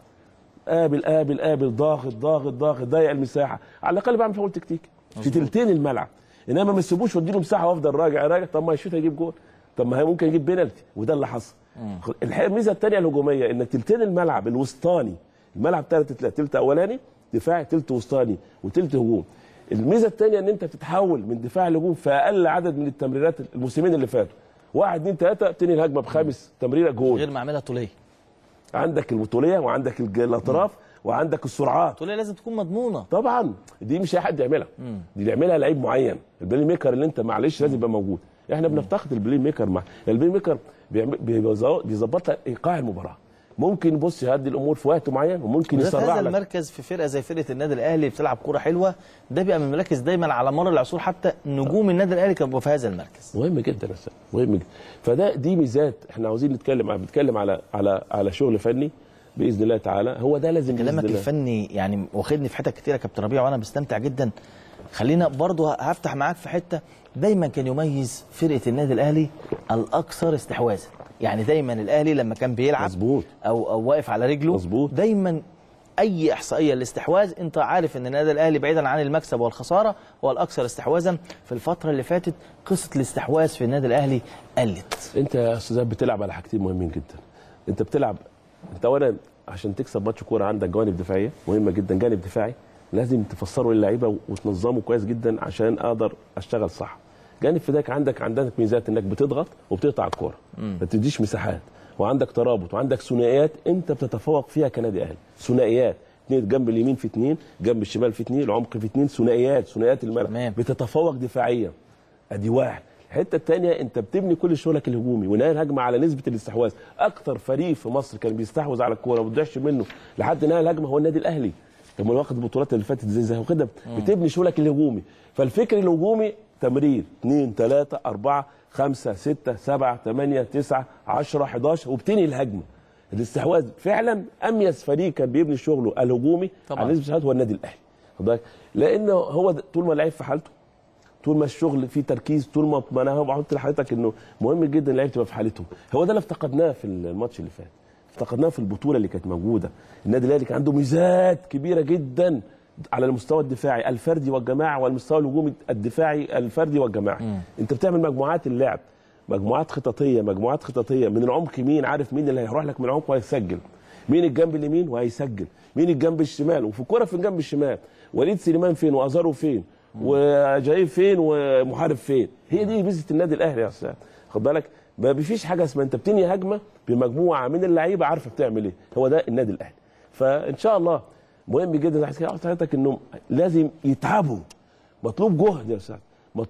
قابل ضاغط ضيق المساحه. على الاقل بعمل فاول تكتيكي في تلتين الملعب، انما ما اسيبوش واديله مساحه وافضل راجع. طب ما يشوط هيجيب جول، طب ما ممكن يجيب بينالتي، وده اللي حصل. الحقيقه الميزه الثانيه الهجوميه ان تلتين الملعب الوسطاني، الملعب تلت اولاني دفاعي، تلت وسطاني، وتلت هجوم. الميزه الثانيه ان انت بتتحول من دفاع لهجوم في اقل عدد من التمريرات الموسمين اللي فاتوا. 1 2 3 تنهي الهجمه ب5 تمريره جول، غير ما اعملها طوليه. عندك الطوليه وعندك الاطراف وعندك السرعات. الطوليه لازم تكون مضمونه طبعا، دي مش اي حد يعملها، دي اللي يعملها لعيب معين. البلاي ميكر اللي انت معلش لازم يبقى موجود. احنا بنفتقد البلاي ميكر. البلاي ميكر بيظبط لك ايقاع المباراه. ممكن بص يهدي الامور في وقت معين، وممكن يسرع لك. هذا المركز في فرقه زي فرقه النادي الاهلي بتلعب كوره حلوه، ده بيبقى من المراكز دايما على مر العصور. حتى نجوم النادي الاهلي كانوا في هذا المركز. مهم جدا يا استاذ، مهم جدا. دي ميزات احنا عاوزين بنتكلم على شغل فني باذن الله تعالى. هو ده لازم كلامك الفني يعني واخدني في حتت كتيره يا كابتن ربيع، وانا بستمتع جدا. خلينا برضو هفتح معاك في حته دايما كان يميز فرقه النادي الاهلي الاكثر استحواذا. يعني دايما الاهلي لما كان بيلعب مظبوط او واقف على رجله مظبوط، دايما اي احصائيه الاستحواذ انت عارف ان النادي الاهلي بعيدا عن المكسب والخساره هو الاكثر استحواذا. في الفتره اللي فاتت قصه الاستحواذ في النادي الاهلي قلت. انت يا استاذ بتلعب على حاجتين مهمين جدا. انت بتلعب اولا عشان تكسب ماتش كوره عندك جوانب دفاعيه مهمه جدا. جانب دفاعي لازم تفسره للعيبه وتنظمه كويس جدا عشان اقدر اشتغل صح. جانب فداك عندك ميزات انك بتضغط وبتقطع الكوره، ما بتديش مساحات، وعندك ترابط وعندك ثنائيات انت بتتفوق فيها كنادي اهلي. ثنائيات 2 جنب اليمين في 2 جنب الشمال في 2 العمق في 2 ثنائيات الملعب بتتفوق دفاعيا. ادي واحد. الحته الثانيه انت بتبني كل شغلك الهجومي ونهايه الهجمه على نسبه الاستحواذ. اكتر فريق في مصر كان بيستحوذ على الكوره وما بيضيعش منه لحد نهايه الهجمه هو النادي الاهلي. لما واخد البطولات اللي فاتت زي كده بتبني شغلك الهجومي. فالفكر الهجومي تمرير 2 3 4 5 6 7 8 9 10 11 وبتنهي الهجمه. الاستحواذ فعلا اميز فريق كان بيبني شغله الهجومي على نسبه الاستحواذ هو النادي الاهلي. خد بالك لانه هو طول ما اللعيب في حالته، طول ما الشغل فيه تركيز، طول ما انا بحط لحضرتك انه مهم جدا اللعيبه تبقى في حالتهم. هو ده اللي افتقدناه في الماتش اللي فات، افتقدناه في البطوله اللي كانت موجوده. النادي الاهلي كان عنده ميزات كبيره جدا على المستوى الدفاعي الفردي والجماعي، والمستوى الهجومي الدفاعي الفردي والجماعي. انت بتعمل مجموعات اللعب، مجموعات خططيه من العمق. مين عارف مين اللي هيروح لك من العمق وهيسجل، مين الجنب اليمين وهيسجل، مين الجنب الشمال، وفي كوره في الجنب الشمال وليد سليمان فين وازارو فين وجاي فين ومحارب فين. هي دي ميزه النادي الاهلي يا استاذ. خد بالك ما فيش حاجه اسمها انت بتنهي هجمه بمجموعه من اللعيبه عارفه بتعمل ايه. هو ده النادي الاهلي. فان شاء الله مهم جدا زي حضرتك انه لازم يتعبوا. مطلوب جهد يا استاذ،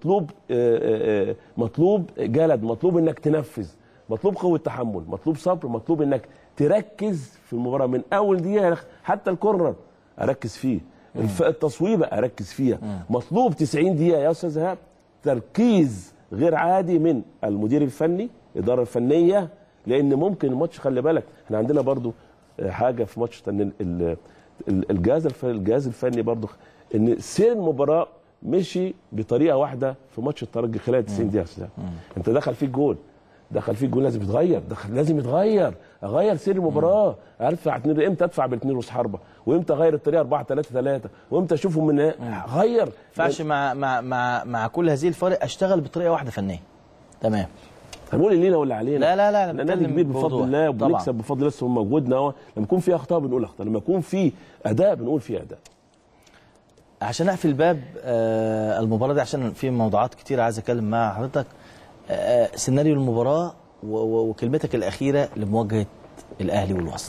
مطلوب جلد، مطلوب انك تنفذ، مطلوب قوه تحمل، مطلوب صبر، مطلوب انك تركز في المباراه من اول دقيقه. حتى الكورنر اركز فيه، التصويبه اركز فيها. مطلوب 90 دقيقه يا استاذ ايهاب تركيز غير عادي من المدير الفني، الاداره الفنيه. لان ممكن الماتش خلي بالك احنا عندنا برضو حاجه في ماتش ان الجهاز الفني برضو ان سير المباراه مشي بطريقه واحده في ماتش الترجي خلال 90 دقيقه. انت دخل فيك جول، لازم يتغير، لازم يتغير، اغير سير المباراه، ارفع امتى ادفع بالاثنين راس حربه، وامتى اغير الطريقه 4-3-3، وامتى اشوفهم من غير. ما ينفعش مع كل هذه الفرق اشتغل بطريقه واحده فنيه. تمام. هنقول اللي لينا ولا علينا؟ لا لا لا، نادي كبير بفضل الله وبنكسب بفضل الله، بس موجودنا اهو. لما يكون في اخطاء بنقول اخطاء، لما يكون في اداء بنقول في اداء. عشان اقفل باب المباراه دي، عشان في موضوعات كتير عايز اتكلم مع حضرتك. سيناريو المباراه وكلمتك الاخيره لمواجهه الاهلي والوصل.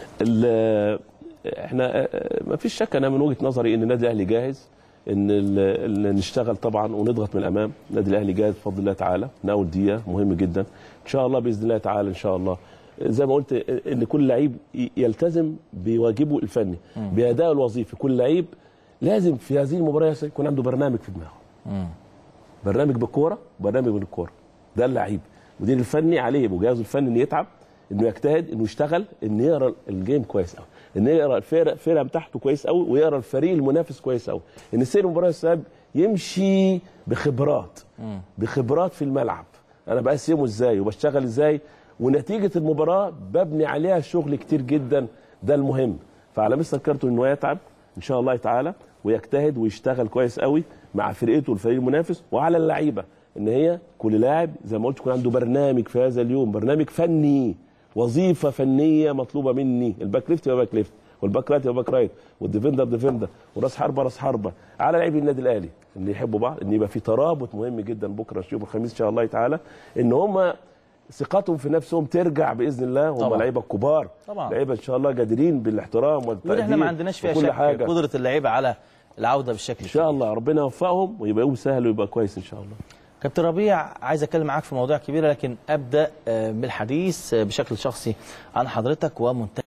احنا ما فيش شك، انا من وجهه نظري ان النادي الاهلي جاهز، ان نشتغل طبعا ونضغط من الامام. النادي الاهلي جاهز بفضل الله تعالى من اول دقيقه، مهم جدا ان شاء الله باذن الله تعالى. ان شاء الله زي ما قلت ان كل لعيب يلتزم بواجبه الفني بادائه الوظيفي. كل لعيب لازم في هذه المباراه يكون عنده برنامج في دماغه، برنامج بالكوره وبرنامج من الكوره. ده اللعيب، المدير الفني عليه وجهازه الفني انه يتعب، انه يجتهد، انه يشتغل، انه يقرا الجيم كويس قوي، انه يقرا الفرقه بتاعته كويس قوي، ويقرا الفريق المنافس كويس قوي، ان سير المباراه السابق يمشي بخبرات في الملعب. انا بقسمه ازاي وبشتغل ازاي، ونتيجه المباراه ببني عليها شغل كتير جدا. ده المهم. فعلى مستر كارتون انه يتعب ان شاء الله تعالى ويجتهد ويشتغل كويس قوي مع فرقته والفريق المنافس، وعلى اللعيبه ان هي كل لاعب زي ما قلت يكون عنده برنامج في هذا اليوم، برنامج فني، وظيفه فنيه مطلوبه مني. الباك ليفت يبقى باك ليفت، والباك رايت يبقى باك رايت، والديفندر ديفندر، وراس حربه راس حربه. على لاعبي النادي الاهلي ان يحبوا بعض، ان يبقى في ترابط مهم جدا بكره يوم الخميس ان شاء الله تعالى، ان هم ثقتهم في نفسهم ترجع باذن الله. هم لعيبه كبار، لعيبه ان شاء الله جادرين بالاحترام والتقدير، واحنا ما عندناش فيها شك قدره اللعيبه على العوده بالشكل ان شاء الله. ربنا يوفقهم ويبقى يوم سهل ويبقى كويس ان شاء الله. كابتن ربيع، عايز اتكلم معاك في مواضيع كبيره، لكن ابدا بالحديث بشكل شخصي عن حضرتك ومنتخب